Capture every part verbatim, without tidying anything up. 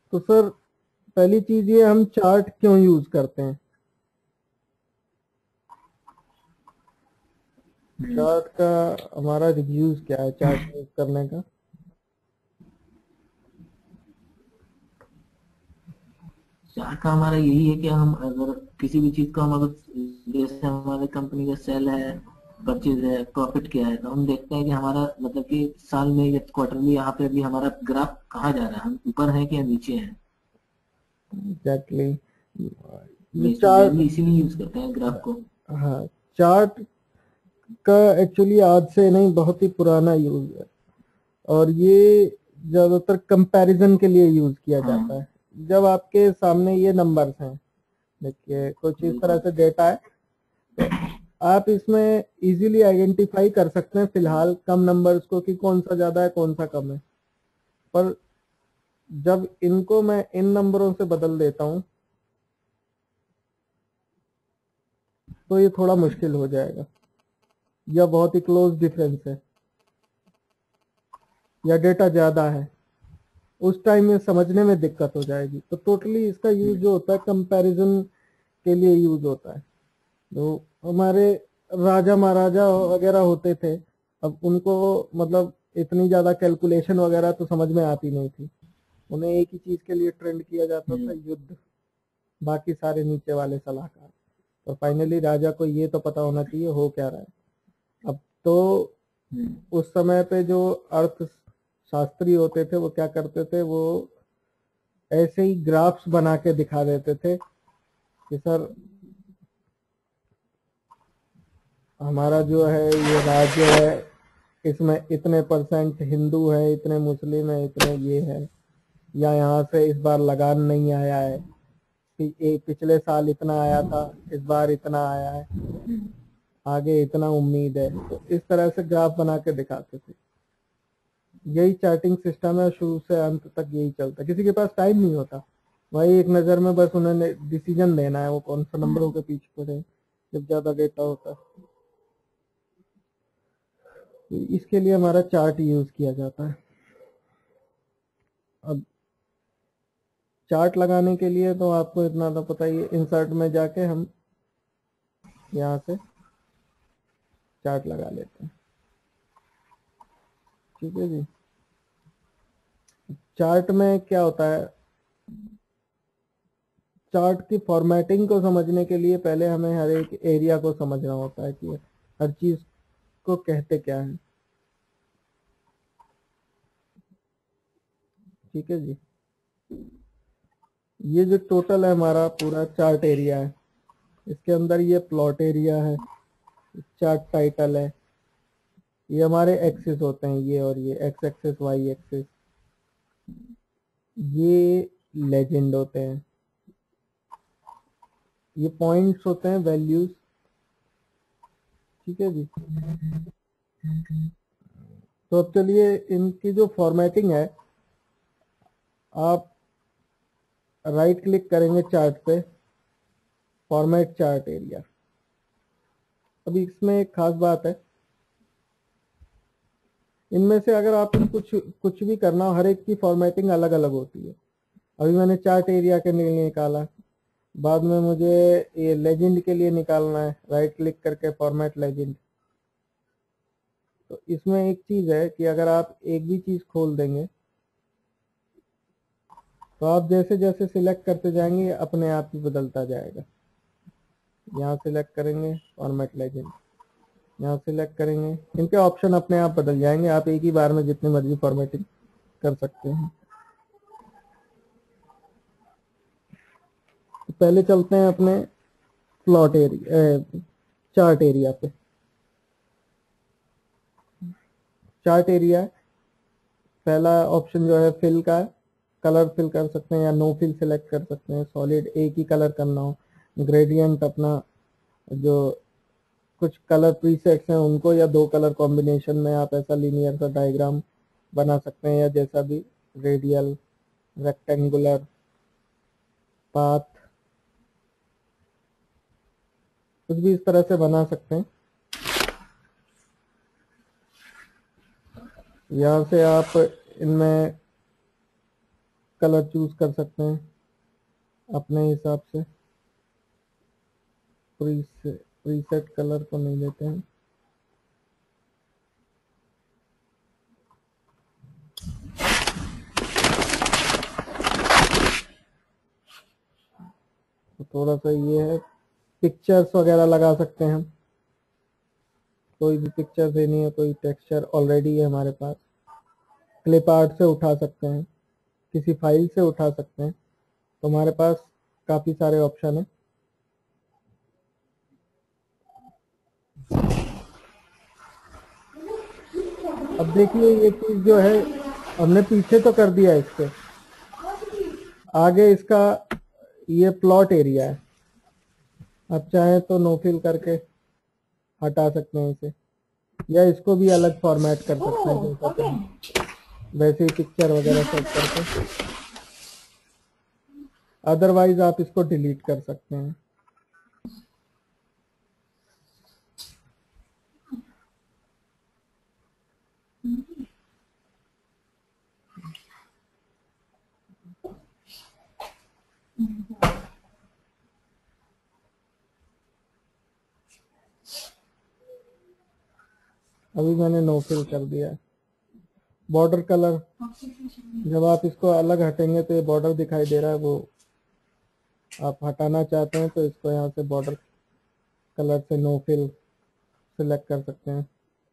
तो सर पहली चीज ये, हम चार्ट क्यों यूज करते हैं? हम्म, चार्ट का हमारा रिव्यूज क्या है चार्ट यूज करने का? चार्ट का हमारा यही है कि हम अगर किसी भी चीज को हम अगर, जैसे हमारे कंपनी का सेल है, परचेज है, प्रॉफिट क्या है, तो हम देखते हैं कि हमारा मतलब कि साल में या क्वार्टरली यहाँ पे अभी हमारा ग्राफ कहाँ जा रहा है, हम ऊपर हैं कि या नीचे हैं। एग्जैक्टली ये बेसिक चार्ट। मेनली इसीलिए यूज करते हैं ग्राफ को। हाँ, चार्ट का एक्चुअली आज से नहीं, बहुत ही पुराना यूज है, और ये ज्यादातर कंपैरिजन के लिए यूज किया हाँ, जाता है। जब आपके सामने ये नंबर्स हैं, देखिए कुछ इस तरह बिल्कुल। से डेटा है, तो आप इसमें इजीली आइडेंटिफाई कर सकते हैं फिलहाल कम नंबर्स को कि कौन सा ज्यादा है कौन सा कम है। पर जब इनको मैं इन नंबरों से बदल देता हूं तो ये थोड़ा मुश्किल हो जाएगा, या बहुत ही क्लोज डिफरेंस है, या डेटा ज्यादा है, उस टाइम में समझने में दिक्कत हो जाएगी। तो टोटली इसका यूज हम्म, जो होता है कंपैरिजन के लिए यूज होता है। तो हमारे राजा महाराजा वगैरह होते थे, अब उनको मतलब इतनी ज्यादा कैलकुलेशन वगैरह तो समझ में आती नहीं थी। उन्हें एक ही चीज के लिए ट्रेंड किया जाता था, हम्म, युद्ध। बाकी सारे नीचे वाले सलाहकार। तो फाइनली राजा को ये तो पता होना चाहिए हो क्या रहा है। अब तो हम्म, उस समय पे जो अर्थ शास्त्री होते थे वो क्या करते थे, वो ऐसे ही ग्राफ्स बना के दिखा देते थे कि सर हमारा जो है ये राज्य है, इसमें इतने परसेंट हिंदू है, इतने मुस्लिम है, इतने ये है, या यहाँ से इस बार लगान नहीं आया है, कि ये पिछले साल इतना आया था, इस बार इतना आया है, हम्म, आगे इतना उम्मीद है। तो इस तरह से ग्राफ बना के दिखाते थे। यही चार्टिंग सिस्टम है, शुरू से अंत तक यही चलता है। किसी के पास टाइम नहीं होता, वही एक नज़र में बस उन्होंने डिसीजन देना है वो कौन सा नंबरों के पीछे पड़े जब ज़्यादा डेटा होता है। तो इसके लिए हमारा चार्ट यूज़ किया जाता है। अब चार्ट लगाने के लिए तो आपको इतना तो पता ही है, इंसर्ट में जाके हम यहाँ से चार्ट लगा लेते हैं। ठीक है जी। चार्ट में क्या होता है, चार्ट की फॉर्मेटिंग को समझने के लिए पहले हमें हर एक एरिया को समझना होता है कि हर चीज को कहते क्या है। ठीक है जी। ये जो टोटल है हमारा पूरा चार्ट एरिया है, इसके अंदर ये प्लॉट एरिया है, चार्ट टाइटल है, ये हमारे एक्सिस होते हैं, ये और ये एक्स एक्सिस वाई एक्सिस, ये लेजेंड होते हैं, ये पॉइंट्स होते हैं, वैल्यूज। ठीक है जी। तो अब चलिए इनकी जो फॉर्मेटिंग है, आप राइट क्लिक करेंगे चार्ट पे, फॉर्मेट चार्ट एरिया। अभी इसमें एक खास बात है, इनमें से अगर आप कुछ कुछ भी करना हो, हर एक की फॉर्मेटिंग अलग अलग होती है। अभी मैंने चार्ट एरिया के लिए निकाला, बाद में मुझे ये लेजेंड के लिए निकालना है, राइट क्लिक करके फॉर्मेट लेजेंड। तो इसमें एक चीज है कि अगर आप एक भी चीज खोल देंगे तो आप जैसे जैसे सिलेक्ट करते जाएंगे अपने आप ही बदलता जाएगा। यहाँ सिलेक्ट करेंगे फॉर्मेट लेजेंड, यहाँ सिलेक्ट करेंगे, इनके ऑप्शन अपने आप बदल जाएंगे। आप एक ही बार में जितनी मर्जी फॉर्मेटिंग कर सकते हैं। तो पहले चलते हैं अपने प्लॉट एरिया, चार्ट एरिया पे। चार्ट एरिया पहला ऑप्शन जो है फिल का है, कलर फिल कर सकते हैं या नो फिल सिलेक्ट कर सकते हैं, सॉलिड एक ही कलर करना हो, ग्रेडियंट अपना जो कुछ कलर प्रीसेट्स हैं उनको, या दो कलर कॉम्बिनेशन में आप ऐसा लीनियर सा डायग्राम बना सकते हैं, या जैसा भी, रेडियल, रेक्टेंगुलर, पाथ, कुछ भी इस तरह से बना सकते हैं। यहाँ से आप इनमें कलर चूज कर सकते हैं अपने हिसाब से। प्रीसेट प्रीसेट कलर को नहीं लेते हैं। तो थोड़ा सा ये है, पिक्चर्स वगैरह लगा सकते हैं हम, कोई भी पिक्चर देनी है, कोई टेक्सचर ऑलरेडी है हमारे पास, क्लिप आर्ट से उठा सकते हैं, किसी फाइल से उठा सकते हैं। तो हमारे पास काफ़ी सारे ऑप्शन हैं। अब देखिए ये चीज़ जो है हमने पीछे तो कर दिया इसके, आगे इसका ये प्लॉट एरिया है। अब चाहे तो नो फिल करके हटा सकते हैं इसे, या इसको भी अलग फॉर्मेट कर सकते हैं जैसा चाहें, वैसे ही पिक्चर वगैरह सेट करके। अदरवाइज आप इसको डिलीट कर सकते हैं। अभी मैंने नो फिल कर दिया है। बॉर्डर कलर, जब आप इसको अलग हटेंगे तो ये बॉर्डर दिखाई दे रहा है, वो आप हटाना चाहते हैं तो इसको यहाँ से बॉर्डर कलर से नो फिल सिलेक्ट कर सकते हैं।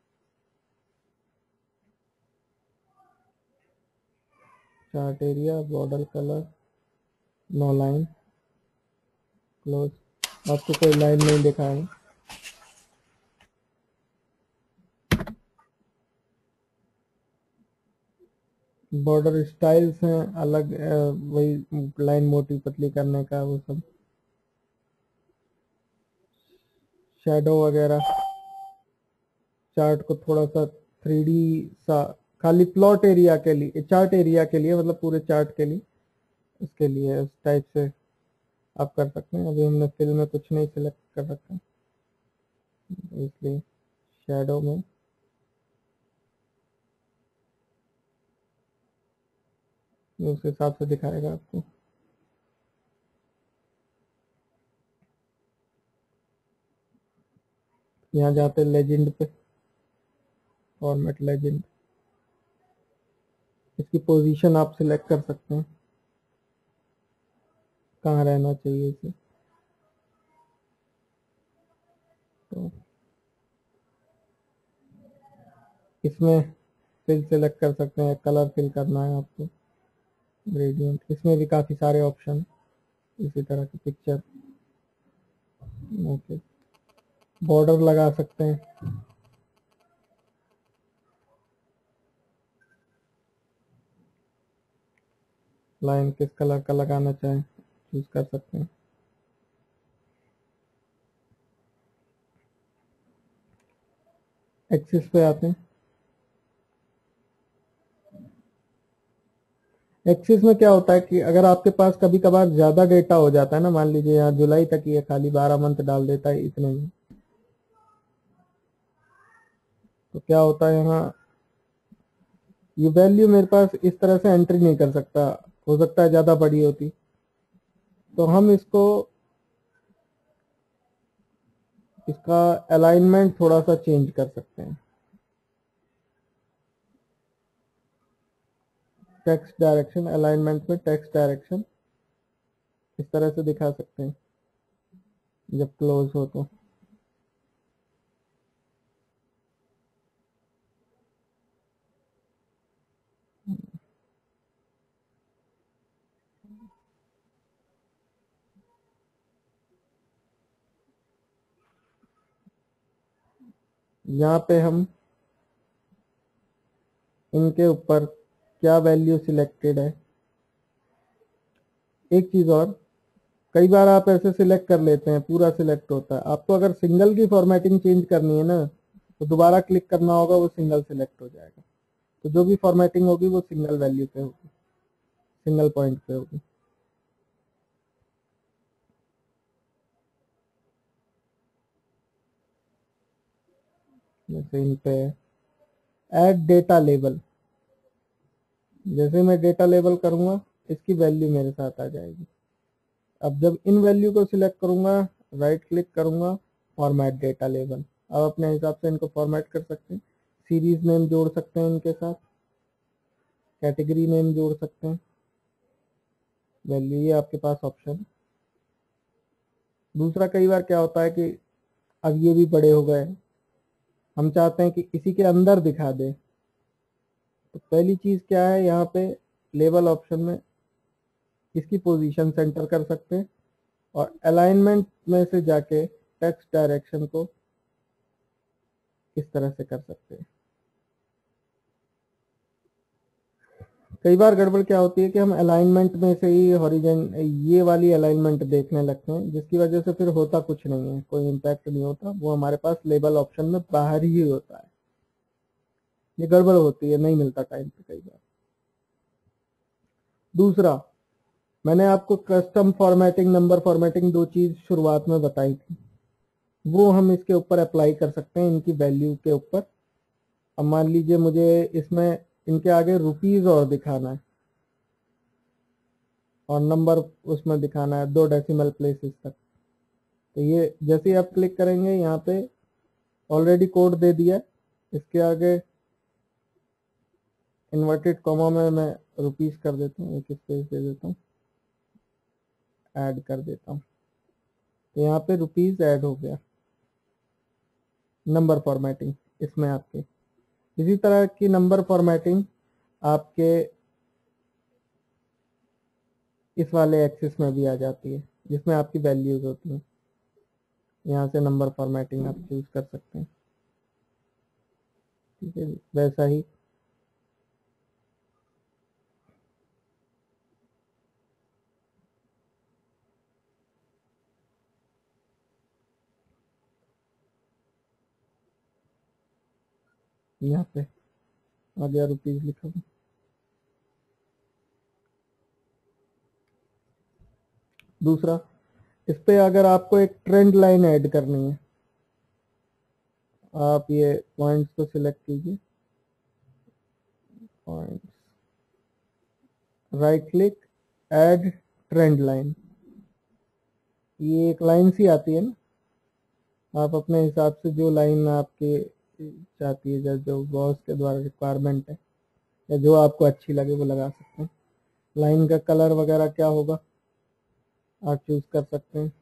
Chart area, border colour, no line, close. आपको कोई लाइन नहीं दिखाएगा। बॉर्डर स्टाइल्स हैं अलग, वही लाइन मोटी पतली करने का वो सब, शेडो वगैरह, चार्ट को थोड़ा सा थ्री डी सा, खाली प्लॉट एरिया के लिए, चार्ट एरिया के लिए, मतलब पूरे चार्ट के लिए, इसके लिए उस टाइप से आप कर सकते हैं। अभी हमने फिल में कुछ नहीं सिलेक्ट कर रखा, इसलिए शेडो में उस हिसाब से दिखाएगा आपको। यहाँ जाते लेजेंड पे, फॉर्मेट लेजेंड, इसकी पोजीशन आप सिलेक्ट कर सकते हैं कहाँ रहना चाहिए इसे। तो इसमें फिल सिलेक्ट कर सकते हैं, कलर फिल करना है आपको, ग्रेडियंट, इसमें भी काफ़ी सारे ऑप्शन इसी तरह की, पिक्चर, ओके, बॉर्डर लगा सकते हैं, लाइन किस कलर का लगाना चाहें चूज कर सकते हैं। एक्सिस पे आते हैं। एक्सिस में क्या होता है कि अगर आपके पास कभी कभार ज़्यादा डेटा हो जाता है ना, मान लीजिए यहाँ जुलाई तक ये खाली बारह मंथ डाल देता है इतने में, तो क्या होता है यहाँ ये वैल्यू मेरे पास इस तरह से एंट्री नहीं कर सकता, हो सकता है ज़्यादा बड़ी होती, तो हम इसको, इसका अलाइनमेंट थोड़ा सा चेंज कर सकते हैं। टेक्स्ट डायरेक्शन, अलाइनमेंट में टेक्स्ट डायरेक्शन इस तरह से दिखा सकते हैं जब क्लोज हो तो। यहाँ पे हम इनके ऊपर क्या वैल्यू सिलेक्टेड है, एक चीज और, कई बार आप ऐसे सिलेक्ट कर लेते हैं पूरा सिलेक्ट होता है, आपको अगर सिंगल की फॉर्मेटिंग चेंज करनी है ना तो दोबारा क्लिक करना होगा, वो सिंगल सिलेक्ट हो जाएगा। तो जो भी फॉर्मेटिंग होगी वो सिंगल वैल्यू पे होगी, सिंगल पॉइंट पे होगी। जैसे इन पे ऐड डेटा लेबल, जैसे मैं डेटा लेबल करूंगा इसकी वैल्यू मेरे साथ आ जाएगी। अब जब इन वैल्यू को सिलेक्ट करूंगा, राइट क्लिक करूंगा, फॉर्मेट डेटा लेबल। अब अपने हिसाब से इनको फॉर्मेट कर सकते हैं, सीरीज नेम जोड़ सकते हैं इनके साथ, कैटेगरी नेम जोड़ सकते हैं, वैल्यू, ये आपके पास ऑप्शन है। दूसरा, कई बार क्या होता है कि अब ये भी बड़े हो गए, हम चाहते हैं कि इसी के अंदर दिखा दे, तो पहली चीज क्या है, यहाँ पे लेबल ऑप्शन में इसकी पोजीशन सेंटर कर सकते हैं और अलाइनमेंट में से जाके टेक्स्ट डायरेक्शन को इस तरह से कर सकते हैं। कई बार गड़बड़ क्या होती है कि हम अलाइनमेंट में से ही हॉरिजॉन ये वाली अलाइनमेंट देखने लगते हैं, जिसकी वजह से फिर होता कुछ नहीं है, कोई इम्पैक्ट नहीं होता, वो हमारे पास लेबल ऑप्शन में बाहर ही होता है। ये गड़बड़ होती है, नहीं मिलता टाइम पे कई बार। दूसरा, मैंने आपको कस्टम फॉर्मेटिंग, नंबर फॉर्मेटिंग, दो चीज शुरुआत में बताई थी, वो हम इसके ऊपर अप्लाई कर सकते हैं, इनकी वैल्यू के ऊपर। अब मान लीजिए मुझे इसमें इनके आगे रुपीज और दिखाना है और नंबर उसमें दिखाना है दो डेसिमल प्लेसेस तक, तो ये जैसे ही आप क्लिक करेंगे, यहाँ पे ऑलरेडी कोड दे दिया, इसके आगे इन्वर्टेड कॉमा में मैं रुपीस कर देता हूँ, एक स्पेस दे देता हूँ, ऐड कर देता हूँ, तो यहाँ पे रुपीस ऐड हो गया। नंबर फॉर्मेटिंग इसमें आपके इसी तरह की नंबर फॉर्मेटिंग आपके इस वाले एक्सिस में भी आ जाती है, जिसमें आपकी वैल्यूज होती हैं। यहाँ से नंबर फॉर्मेटिंग आप चूज कर सकते हैं, ठीक है जी। वैसा ही यहाँ पे आ गया, रुपीज लिखा हुआ। दूसरा, इस पे अगर आपको एक ट्रेंड लाइन ऐड करनी है, आप ये पॉइंट्स को सिलेक्ट कीजिए, points, right click, add trend line. ये एक लाइन सी आती है ना, आप अपने हिसाब से जो लाइन आपके चाहती है, जो जो बॉस के द्वारा रिक्वायरमेंट है या जो आपको अच्छी लगे वो लगा सकते हैं। लाइन का कलर वगैरह क्या होगा आप चूज कर सकते हैं।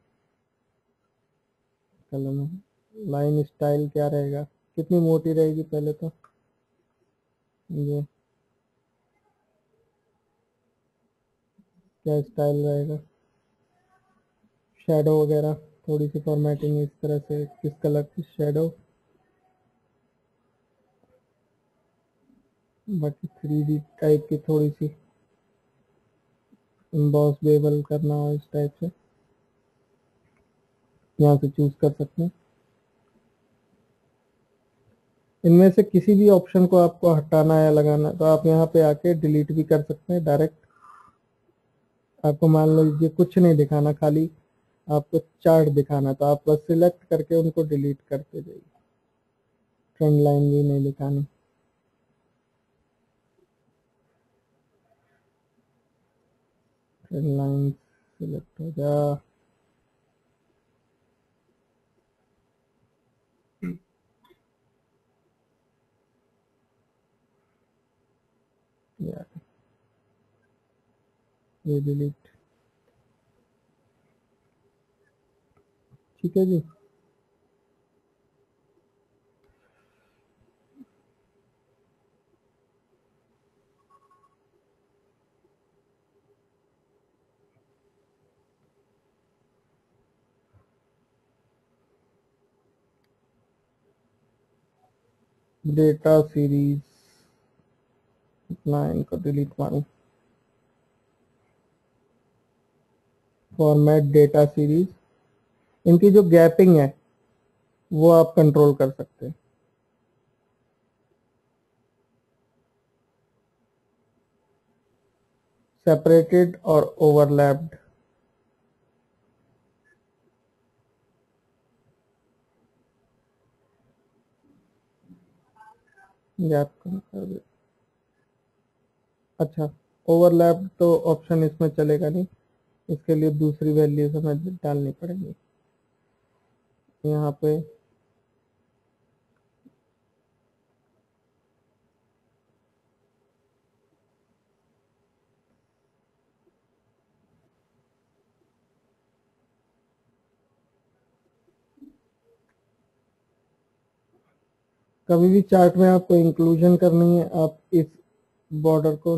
कलर में लाइन स्टाइल क्या रहेगा, कितनी मोटी रहेगी, पहले तो ये क्या स्टाइल रहेगा, शेडो वगैरह, थोड़ी सी फॉर्मेटिंग इस तरह से, किस कलर की शेडो, बाकी थ्री डी टाइप की थोड़ी सी बॉस बेबल करना हो, इस टाइप से यहाँ से चूज कर सकते हैं। इनमें से किसी भी ऑप्शन को आपको हटाना या लगाना तो आप यहाँ पे आके डिलीट भी कर सकते हैं डायरेक्ट। आपको मान लीजिए कुछ नहीं दिखाना, खाली आपको चार्ट दिखाना, तो आप बस सिलेक्ट करके उनको डिलीट करते जाइए, ट्रेंड लाइन भी नहीं दिखानी। ट्रेंड लाइन सिलेक्ट हो जा, या ये डिलीट, ठीक है जी। डेटा सीरीज, लाइन को डिलीट मारूं, फॉर्मेट डेटा सीरीज, इनकी जो गैपिंग है वो आप कंट्रोल कर सकते हैं। सेपरेटेड और ओवरलैप्ड, गैप कम कर दे। अच्छा, ओवरलैप तो ऑप्शन इसमें चलेगा नहीं, इसके लिए दूसरी वैल्यूज हमें डालनी पड़ेगी। यहाँ पे कभी भी चार्ट में आपको इंक्लूजन करनी है, आप इस बॉर्डर को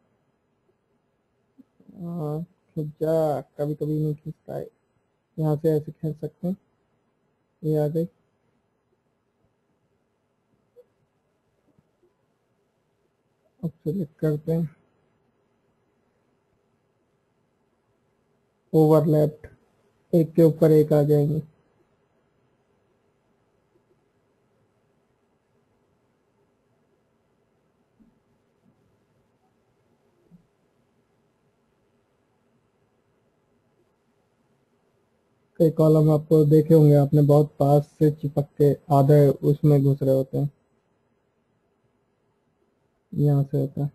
आ, खिंच जा, कभी कभी नहीं खींचता है, यहाँ से ऐसे खींच सकते हैं। ये आ गई। अब सिलेक्ट करते हैं ओवरलैप्ड, एक के ऊपर एक आ जाएंगे। कई कॉलम आपको देखे होंगे आपने, बहुत पास से चिपक के आधे उसमें घुस रहे होते हैं, यहाँ से होता है।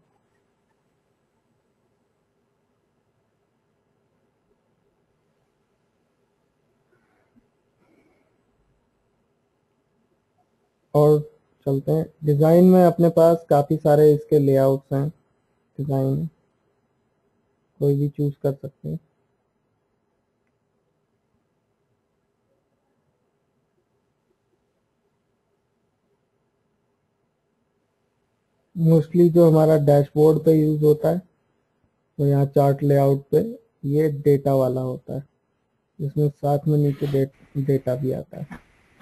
और चलते हैं डिज़ाइन में, अपने पास काफ़ी सारे इसके लेआउट्स हैं, डिज़ाइन कोई भी चूज कर सकते हैं। मोस्टली जो हमारा डैशबोर्ड पे यूज होता है, तो यहाँ चार्ट लेआउट पे ये डेटा वाला होता है, जिसमें साथ में नीचे डेट, डेटा भी आता है।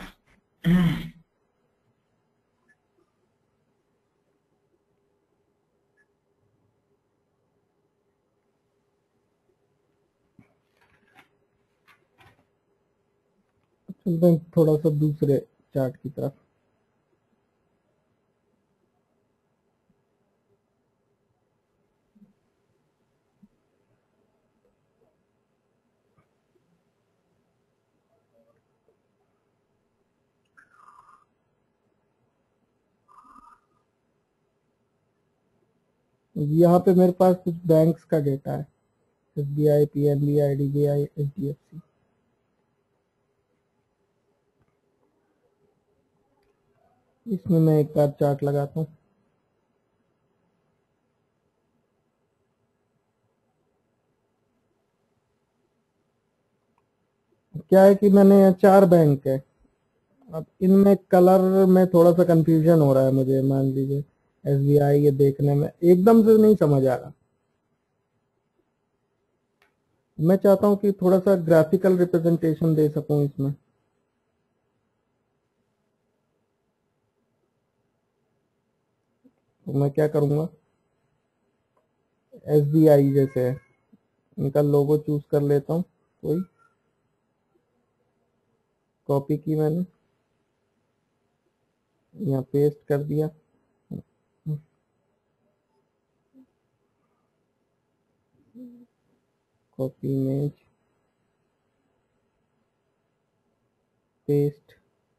चलते हैं थोड़ा सा दूसरे चार्ट की तरफ। यहाँ पे मेरे पास कुछ बैंक्स का डेटा है, S B I, P N B, I D B I, H D F C. इसमें मैं एक बार चार्ट लगाता हूँ। क्या है कि मैंने यहाँ चार बैंक है, अब इनमें कलर में थोड़ा सा कंफ्यूजन हो रहा है मुझे। मान लीजिए एस बी आई, ये देखने में एकदम से नहीं समझ आ रहा। मैं चाहता हूँ कि थोड़ा सा ग्राफिकल रिप्रेजेंटेशन दे सकूं इसमें। तो मैं क्या करूँगा, एस बी आई जैसे है, इनका लोगो चूज कर लेता हूँ कोई, कॉपी की मैंने, यहाँ पेस्ट कर दिया। कॉपी इमेज, पेस्ट,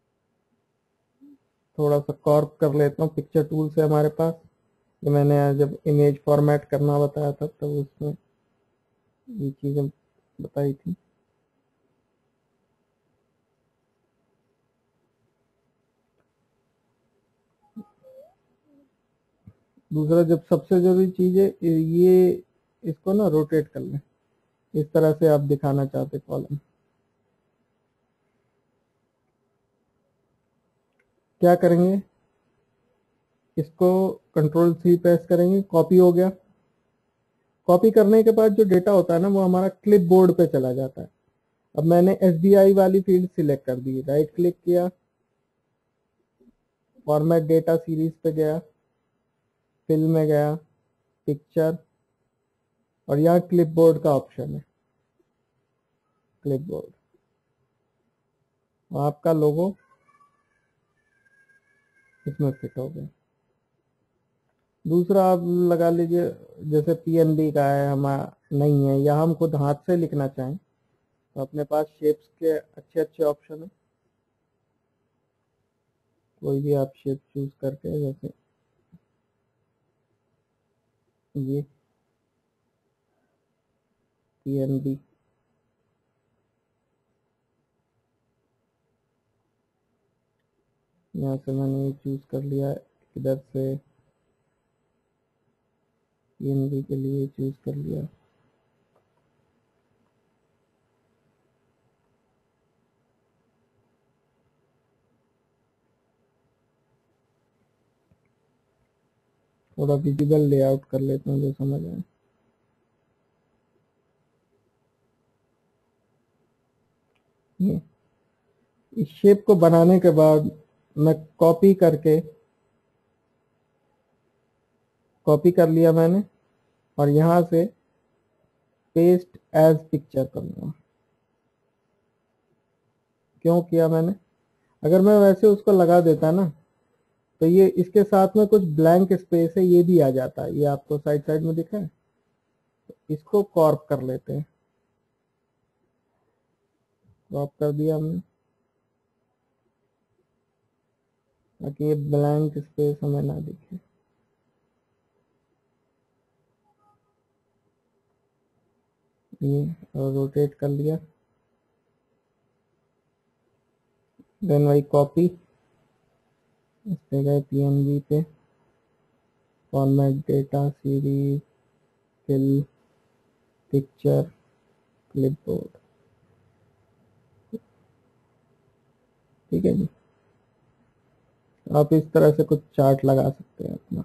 थोड़ा सा कॉर्प कर लेता हूँ, पिक्चर टूल से हमारे पास। ये मैंने जब इमेज फॉर्मेट करना बताया था तब उसमें ये चीज़ें बताई थी। दूसरा, जब सबसे जरूरी चीज़ है ये, इसको ना रोटेट कर लें इस तरह से आप दिखाना चाहते कॉलम। क्या करेंगे, इसको कंट्रोल सी प्रेस करेंगे, कॉपी हो गया। कॉपी करने के बाद जो डेटा होता है ना, वो हमारा क्लिप बोर्ड पे चला जाता है। अब मैंने एस बी आई वाली फील्ड सिलेक्ट कर दी, राइट क्लिक किया, फॉर्मेट डेटा सीरीज पे गया, फिल में गया, पिक्चर, और यहाँ क्लिप बोर्ड का ऑप्शन है, क्लिप बोर्ड, आपका लोगो इसमें फिट हो गया। दूसरा आप लगा लीजिए, जैसे पी एन बी का है, हमारा नहीं है, या हम खुद हाथ से लिखना चाहें तो अपने पास शेप्स के अच्छे अच्छे ऑप्शन है। कोई भी आप शेप चूज करके, जैसे ये पीएनबी, यहाँ से मैंने ये चूज कर लिया, इधर से पीएनबी के लिए चूज कर लिया। थोड़ा विजिबल लेआउट कर लेते हैं जो समझ आए। ये इस शेप को बनाने के बाद मैं कॉपी करके कॉपी कर लिया मैंने, और यहाँ से पेस्ट एज पिक्चर करूँगा। क्यों किया मैंने? अगर मैं वैसे उसको लगा देता ना, तो ये इसके साथ में कुछ ब्लैंक स्पेस है, ये भी आ जाता है। ये आपको साइड साइड में दिखा है, तो इसको कॉर्प कर लेते हैं। कॉर्प कर दिया हमने, ताकि ये ब्लैंक स्पेस हमें ना दिखे। ये और रोटेट कर लिया। देन वही कॉपी, इस पे गए पीएनबी पे, format data series, fill, picture, clipboard. ठीक है जी। आप इस तरह से कुछ चार्ट लगा सकते हैं अपना।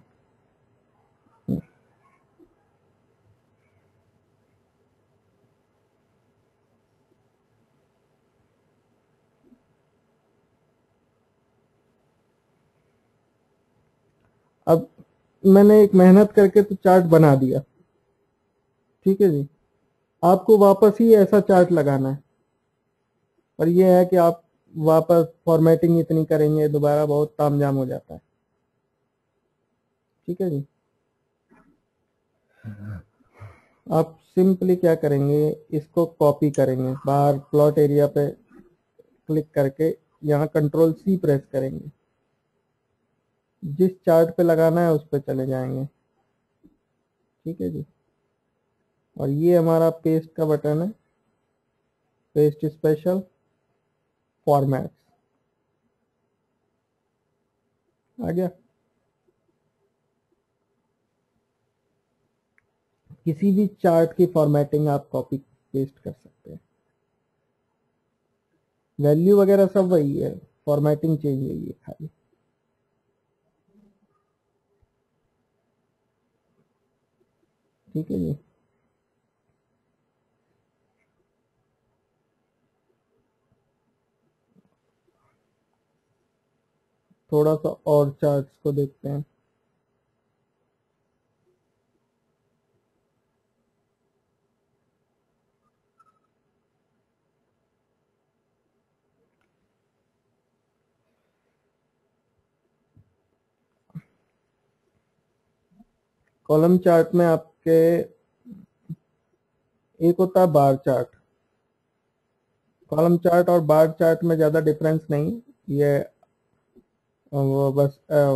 अब मैंने एक मेहनत करके तो चार्ट बना दिया, ठीक है जी। आपको वापस ही ऐसा चार्ट लगाना है, और ये है कि आप वापस फॉर्मेटिंग इतनी करेंगे दोबारा बहुत तामझाम हो जाता है। ठीक है जी। आप सिंपली क्या करेंगे, इसको कॉपी करेंगे, बाहर प्लॉट एरिया पे क्लिक करके यहाँ कंट्रोल सी प्रेस करेंगे, जिस चार्ट पे लगाना है उस पे चले जाएंगे। ठीक है जी। और ये हमारा पेस्ट का बटन है, पेस्ट स्पेशल फॉर्मेट्स आ गया। किसी भी चार्ट की फॉर्मेटिंग आप कॉपी पेस्ट कर सकते हैं। वैल्यू वगैरह सब वही है, फॉर्मेटिंग चेंज हुई है खाली। ठीक है जी। थोड़ा सा और चार्ट्स को देखते हैं। कॉलम चार्ट में आपके एक होता है बार चार्ट। कॉलम चार्ट और बार चार्ट में ज़्यादा डिफरेंस नहीं, ये वो बस अ,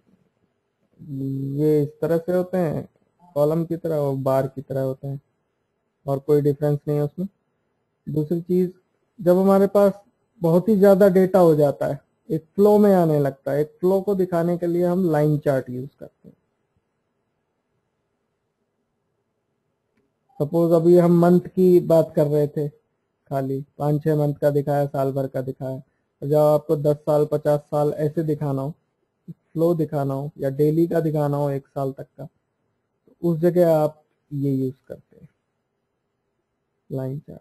ये इस तरह से होते हैं कॉलम की तरह और बार की तरह होते हैं, और कोई डिफरेंस नहीं है उसमें। दूसरी चीज़, जब हमारे पास बहुत ही ज़्यादा डेटा हो जाता है, एक फ्लो में आने लगता है, एक फ्लो को दिखाने के लिए हम लाइन चार्ट यूज़ करते हैं। सपोज अभी हम मंथ की बात कर रहे थे, खाली पाँच छः मंथ का दिखाया, साल भर का दिखाया, और जब आपको दस साल पचास साल ऐसे दिखाना हो, फ्लो दिखाना हो, या डेली का दिखाना हो एक साल तक का, तो उस जगह आप ये यूज करते हैं, लाइन चार्ट।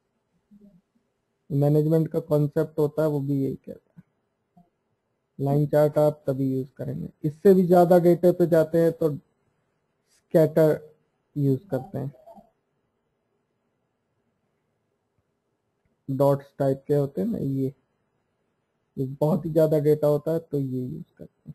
मैनेजमेंट का कॉन्सेप्ट होता है वो भी यही कहता है, लाइन चार्ट आप तभी यूज करेंगे। इससे भी ज्यादा डेटा पे जाते हैं तो स्कैटर यूज करते हैं, डॉट्स टाइप के होते हैं ना, ये ये बहुत ही ज्यादा डेटा होता है तो ये यूज करते हैं।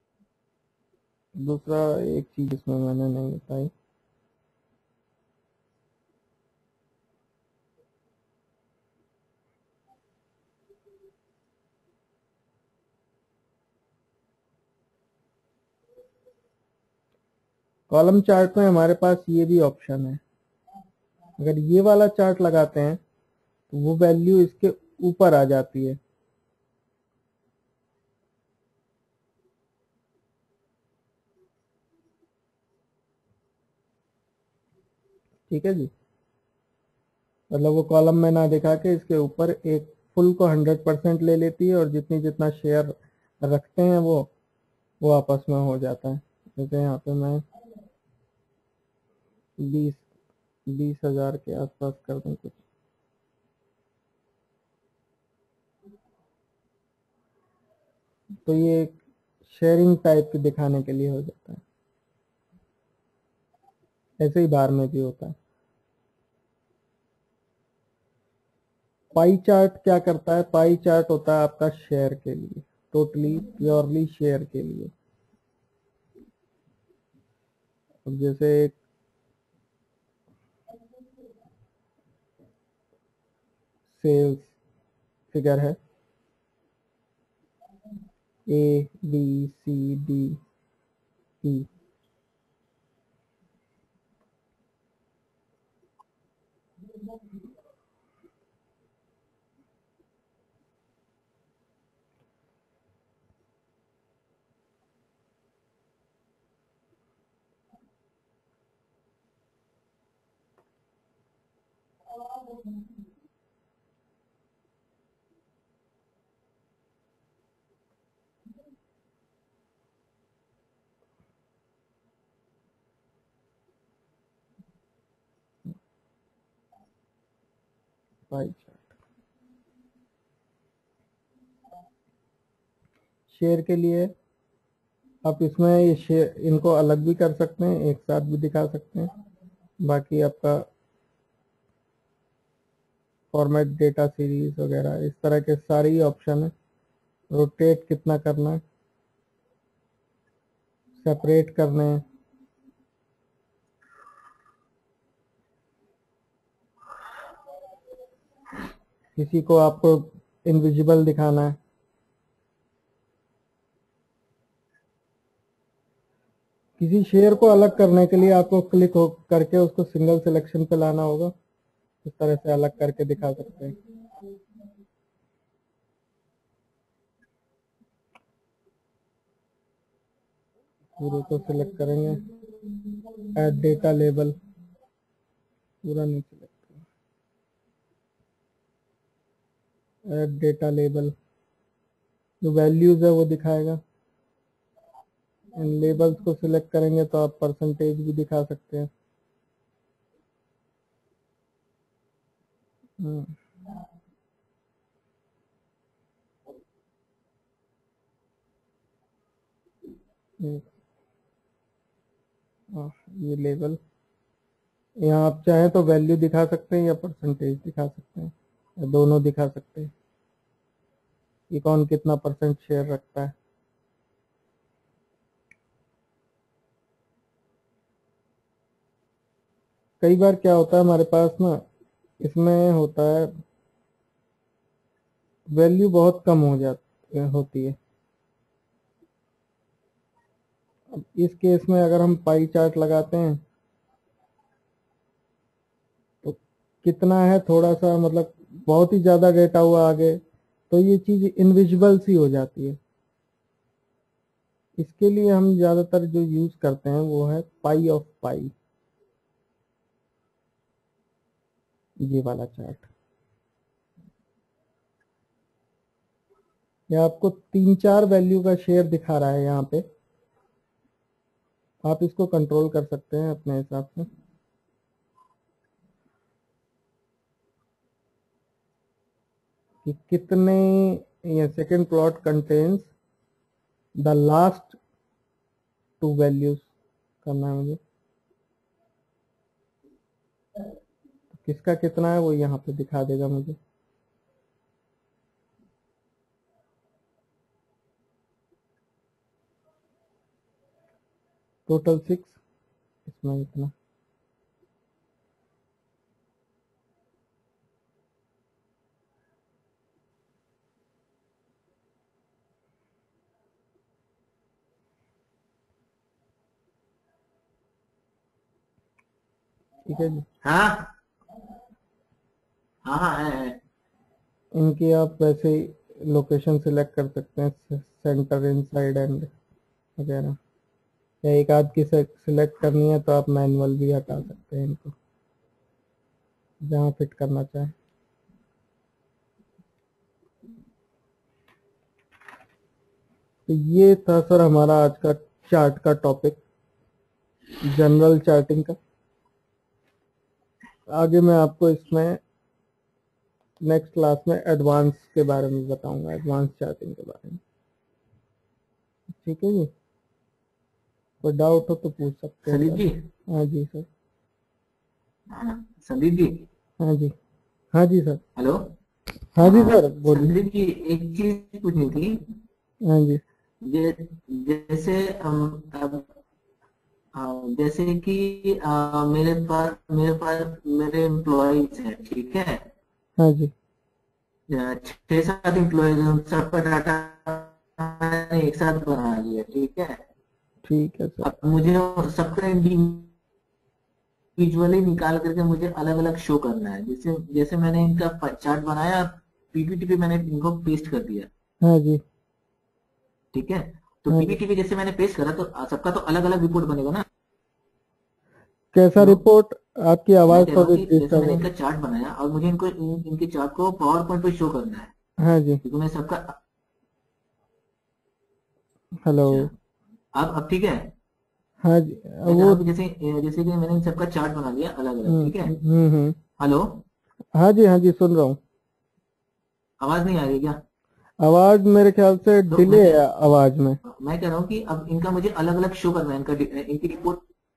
दूसरा एक चीज इसमें मैंने नहीं बताई, कॉलम चार्ट में हमारे पास ये भी ऑप्शन है, अगर ये वाला चार्ट लगाते हैं तो वो वैल्यू इसके ऊपर आ जाती है। ठीक है जी, मतलब वो कॉलम में ना दिखा के इसके ऊपर एक फुल को हंड्रेड परसेंट ले लेती है और जितनी जितना शेयर रखते हैं वो वो आपस में हो जाता है। जैसे यहाँ पे मैं बीस बीस हजार के आसपास कर दूं कुछ, तो ये एक शेयरिंग टाइप की दिखाने के लिए हो जाता है। ऐसे ही बार में भी होता है। पाई चार्ट क्या करता है? पाई चार्ट होता है आपका शेयर के लिए, टोटली प्योरली शेयर के लिए। अब जैसे एक सेल्स फिगर है, A B C D E, pie chart share के लिए। आप इसमें ये शेयर इनको अलग भी कर सकते हैं, एक साथ भी दिखा सकते हैं। बाकी आपका फॉर्मेट डेटा सीरीज वगैरह इस तरह के सारे ही ऑप्शन है। रोटेट कितना करना है, सेपरेट करने हैं, किसी को आपको इनविजिबल दिखाना है, किसी शेयर को अलग करने के लिए आपको क्लिक हो करके उसको सिंगल सिलेक्शन पे लाना होगा। इस तरह से अलग करके दिखा सकते हैं। पूरे को सिलेक्ट करेंगे, ऐड डेटा लेबल, पूरा नहीं सिलेक्ट, ऐड डेटा लेबल, जो वैल्यूज है वो दिखाएगा। इन लेबल्स को सिलेक्ट करेंगे तो आप परसेंटेज भी दिखा सकते हैं। हम्म, एक, हाँ, ये लेबल, यहाँ आप चाहें तो वैल्यू दिखा सकते हैं या परसेंटेज दिखा सकते हैं या दोनों दिखा सकते हैं कि कौन कितना परसेंट शेयर रखता है। कई बार क्या होता है हमारे पास ना, इसमें होता है वैल्यू बहुत कम हो जाती होती है। अब इस केस में अगर हम पाई चार्ट लगाते हैं तो कितना है, थोड़ा सा मतलब बहुत ही ज्यादा डेटा हुआ आगे तो ये चीज इनविजिबल सी हो जाती है। इसके लिए हम ज्यादातर जो यूज करते हैं वो है पाई ऑफ पाई, ये वाला चार्ट। ये आपको तीन चार वैल्यू का शेयर दिखा रहा है यहाँ पे, आप इसको कंट्रोल कर सकते हैं अपने हिसाब से। कि कितने, ये second plot contains the last two values करना है मुझे, तो किसका कितना है वो यहाँ पे दिखा देगा मुझे। टोटल सिक्स, इसमें इतना। ठीक है जी। हाँ हाँ हाँ है, है। इनकी आप वैसे ही लोकेशन सिलेक्ट कर सकते हैं, सेंटर, इनसाइड एंड वगैरह, या एक आध की सिलेक्ट करनी है तो आप मैनुअल भी हटा सकते हैं इनको जहाँ फिट करना चाहें। तो ये था सर हमारा आज का चार्ट का टॉपिक, जनरल चार्टिंग का। आगे मैं आपको इसमें नेक्स्ट क्लास में एडवांस के बारे में बताऊंगा, एडवांस चार्टिंग के बारे में। ठीक है जी, कोई डाउट हो तो पूछ सकते हैं संदीप सर। जी। हाँ जी सर। हाँ, संदीप जी। हाँ जी। हाँ जी सर। हेलो। हाँ जी हाँ सर बोलिए। संदीप जी, एक चीज पूछनी थी। हाँ जी। जे- जैसे हम अब, हाँ, जैसे कि अ, मेरे पास मेरे पास मेरे एम्प्लॉयज हैं, ठीक है। हाँ जी। अ, छह सात एम्प्लॉयज हैं, उन सबका डाटा मैंने एक साथ बना लिया, ठीक है। ठीक है सर। अब मुझे सबका इंडिविजुअली निकाल करके मुझे अलग अलग शो करना है। जैसे जैसे मैंने इनका चार्ट बनाया, पीपीटी पे मैंने इनको पेस्ट कर दिया, हाँ जी। ठीक है। तो हाँ जी। पीपीटी पे जैसे मैंने पेस्ट करा तो सबका तो अलग अलग रिपोर्ट बनेगा ना। कैसा हेलो। रिपोर्ट? आपकी मैं आवाज कह रहा हूँ थोड़ी कि जैसे डिस्टर्ब मैंने हो इनका रही चार्ट बनाया और मुझे इनको इन, इनके चार्ट को पावर पॉइंट पे शो करना है, है। हाँ जी। क्योंकि मैं सबका। हेलो। अच्छा। अब अब ठीक है। हाँ जी। मैं कह वो रहा हूँ कि जैसे जैसे कि मैंने इन सबका चार्ट बना लिया अलग अलग, हम्म ठीक है। हम्म हम्म। हेलो। हाँ जी हाँ जी सुन रहा हूँ। आवाज नहीं आ रही क्या? आवाज मेरे ख्याल से तो मैं डिले कह है आवाज में। मैं कह रहा हूँ कि अब इनका मुझे अलग अलग शो करना है, इनका इनकी रिपोर्ट।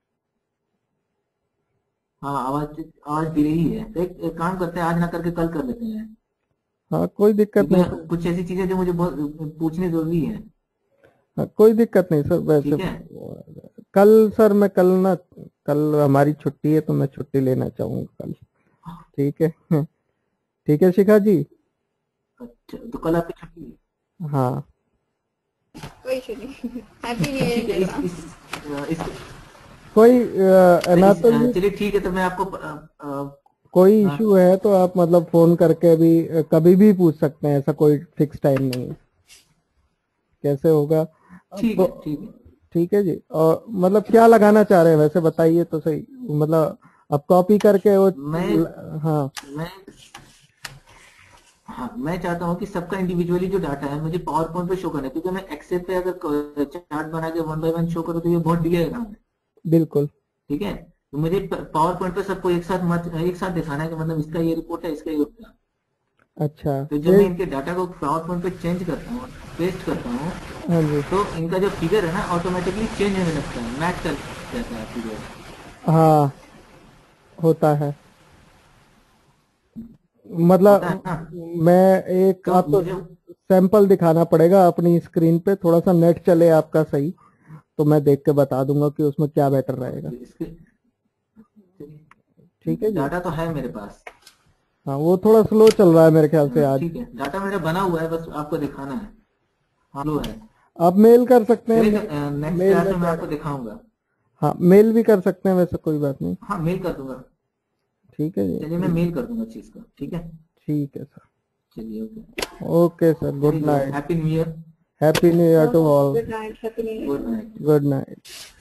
हाँ, आवाज आवाज दे रही है, तो एक, एक काम करते हैं, आज ना करके कल कर लेते हैं। हाँ कोई दिक्कत क्योंकि नहीं मैं सर। कुछ ऐसी चीजें जो मुझे बहुत पूछनी जरूरी है। हाँ कोई दिक्कत नहीं सर, वैसे ठीक है। कल सर मैं कल ना, कल हमारी छुट्टी है तो मैं छुट्टी लेना चाहूँगा कल। ठीक है। ठीक है शिखा जी। अच्छा, तो कल आपकी छुट्टी है? हाँ। कोई इशू नहीं। हैप्पी न्यू ईयर ठीक है। इन इस एडवांस। इस अ, इस कोई अ, अरे इस अनातोल अ, जी, चलिए ठीक है, तो मैं आपको अ, अ, कोई हाँ, इशू है तो आप मतलब फोन करके भी अ, कभी भी पूछ सकते हैं, ऐसा कोई फिक्स टाइम नहीं है। कैसे होगा ठीक अब? है ठीक है। ठीक है जी। और मतलब क्या लगाना चाह रहे हैं वैसे बताइए तो सही, मतलब आप कॉपी करके वो मैं ल- हाँ। मैं हाँ, मैं चाहता हूँ कि सबका इंडिविजुअली जो डाटा है मुझे पावर पॉइंट पे शो करना है, क्योंकि मैं एक्सेल पे अगर चार्ट बना के वन बाय वन शो करूँ तो ये बहुत डिले काम है। बिल्कुल। ठीक है, तो मुझे पावर पॉइंट पे सबको एक साथ मत एक साथ दिखाना है कि मतलब इसका ये रिपोर्ट है, इसका ये रिपोर्ट है। अच्छा तो जब मैं फिर। इनके डाटा को पावर पॉइंट पे चेंज करता हूँ, पेस्ट करता हूँ, हाँ जी। तो इनका जो फिगर है ना ऑटोमेटिकली चेंज होने लगता है, मैच कर जाता है फिगर। हाँ होता है। होता है मतलब ना। मैं एक तो आपको मुझे सैंपल दिखाना पड़ेगा अपनी स्क्रीन पे, थोड़ा सा नेट चले आपका सही, तो मैं देख के बता दूंगा कि उसमें क्या बेटर रहेगा। इसके ठीक है जी। डाटा तो है मेरे पास। हाँ वो थोड़ा स्लो चल रहा है मेरे ख्याल से हाँ, आज। ठीक है, डाटा मेरा बना हुआ है, बस आपको दिखाना है। हाँ, लो है। आप मेल कर सकते हैं, चलिए, मेल, नेक्स्ट मेल क्लास में में मैं क्या। आपको दिखाऊंगा। हाँ मेल भी कर सकते हैं वैसे, कोई बात नहीं। हाँ, मेल कर दूंगा। ठीक है चलिए, मैं जी। मेल कर दूंगा चीज को, ठीक है। ठीक है सर। चलिए, okay. Okay sir, good very good, night. Happy new year. Happy new year to all. Good night, happy new year. Good night. Good night.